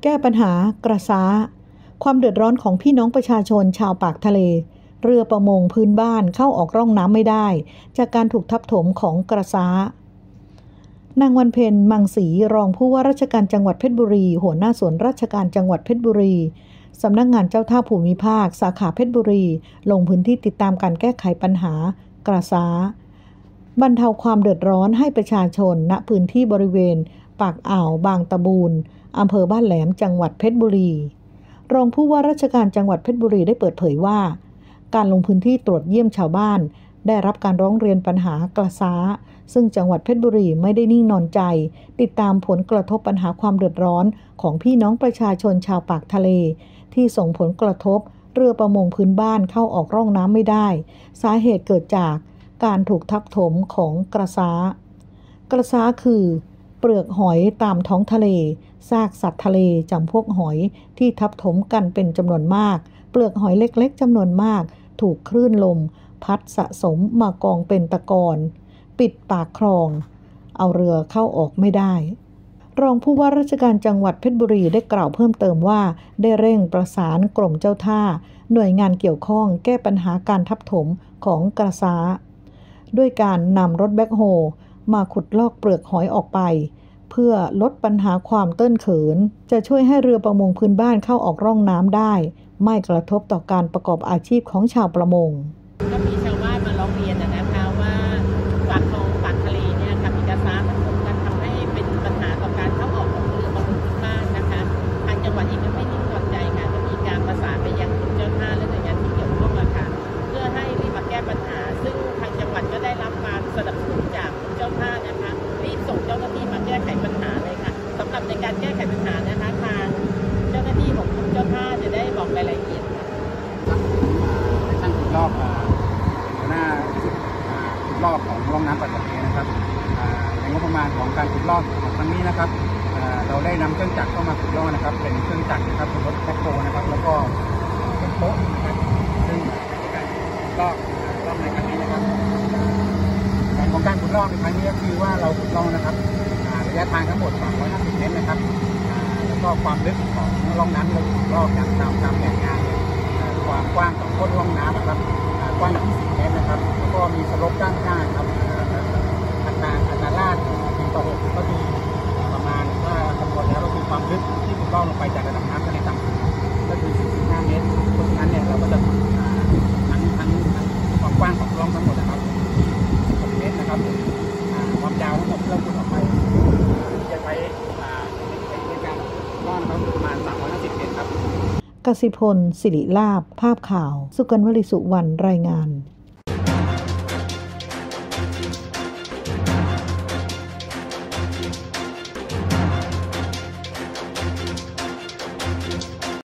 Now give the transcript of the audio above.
ก้ปัญหากระซ้าความเดือดร้อนของพี่น้องประชาชนชาวปากทะเลเรือประมงพื้นบ้านเข้าออกร่องน้ำไม่ได้จากการถูกทับถมของกระซ้านางวันเพ็ญมังสีรองผู้ว่าราชการจังหวัดเพชรบุรีหัวหน้าส่วนราชการจังหวัดเพชรบุรีสำนักงานเจ้าท่าภูมิภาคสาขาเพชรบุรีลงพื้นที่ติดตามการแก้ไขปัญหากระซ้าบรรเทาความเดือดร้อนให้ประชาชนณพื้นที่บริเวณปากอ่าวบางตะบูนอำเภอบ้านแหลมจังหวัดเพชรบุรีรองผู้ว่าราชการจังหวัดเพชรบุรีได้เปิดเผยว่าการลงพื้นที่ตรวจเยี่ยมชาวบ้านได้รับการร้องเรียนปัญหากระซ้าซึ่งจังหวัดเพชรบุรีไม่ได้นิ่งนอนใจติดตามผลกระทบปัญหาความเดือดร้อนของพี่น้องประชาชนชาวปากทะเลที่ส่งผลกระทบเรือประมงพื้นบ้านเข้าออกร่องน้ำไม่ได้สาเหตุเกิดจากการถูกทับถมของกระซ้ากระซ้าคือเปลือกหอยตามท้องทะเลซากสัตว์ทะเลจำพวกหอยที่ทับถมกันเป็นจำนวนมากเปลือกหอยเล็กๆจำนวนมากถูกคลื่นลมพัดสะสมมากองเป็นตะกอนปิดปากคลองเอาเรือเข้าออกไม่ได้รองผู้ว่าราชการจังหวัดเพชรบุรีได้กล่าวเพิ่มเติมว่าได้เร่งประสานกรมเจ้าท่าหน่วยงานเกี่ยวข้องแก้ปัญหาการทับถมของกระซ้าด้วยการนำรถแบ็คโฮมาขุดลอกเปลือกหอยออกไปเพื่อลดปัญหาความเตื้นเขินจะช่วยให้เรือประมงพื้นบ้านเข้าออกร่องน้ำได้ไม่กระทบต่อการประกอบอาชีพของชาวประมงก็มีชาวบ้านมาร้องเรียนนะคะว่าปากคลองปากทะเลเนี่ยกับกระซ้าทับถมกันทำให้เป็นปัญหาต่อการเข้าออกของเรือประมงพื้นบ้านนะคะทางจังหวัดเองก็ไม่นิ่งนอนใจค่ะจะมีการประสานไปยังกรมเจ้าท่าและหน่วยงานที่เกี่ยวข้องค่ะเพื่อให้รีบมาแก้ปัญหาซึ่งทางจังหวัดก็ได้รับการสนับสนุนจากกรมเจ้าท่านะคะรีบส่งเจ้าหน้าที่มาแก้ไขปัญหาเลยค่ะสำหรับในการแก้ไขปัญหานะคะทางเจ้าหน้าที่ของกรมเจ้าท่าจะได้บอกรายละเอียดช่างขุดลอกหัวหน้าขุดลอกของร่องน้ำปากทะเลนะครับในงบประมาณของการขุดลอกของครั้งนี้นะครับเราได้นำเครื่องจักรเข้ามาขุดลอกนะครับเป็นเครื่องจักรนะครับเป็นรถแบ็คโฮนะครับแล้วก็เป็นโป๊ะนะครับซึ่งในการขุดลอกในครั้งนี้นะครับของการขุดลอกในครั้งนี้ก็คือว่าเราขุดลอกนะครับระยะทางทั้งหมด350 เมตรนะครับแล้วก็ความลึกของร่องน้ำที่เราขุดลอกตามแผนงานความกว้างของก้นร่องน้ำนะครับกว้าง20 เมตรนะครับแล้วก็มีสโลปด้านข้างครับอัตราลาดต่อ6ก็คือประมาณถ้าคำนวณแล้วก็คือความลึกที่ขุดลอกลงไปจากระดับน้ำทะเลต่ำก็คือ45 เมตรเพราะฉะนั้นเนี่ยเราก็จะทั้งความกว้างของร่องทั้งหมดนะครับ6 เมตรนะครับความยาวทั้งหมดที่เราขุดออกไปจะใช้ในการล่อนนะครับประมาณ350 เมตรครับกสิพล ศิริลาภภาพข่าว สุกัญญ์ วลิสุวรรณ รายงาน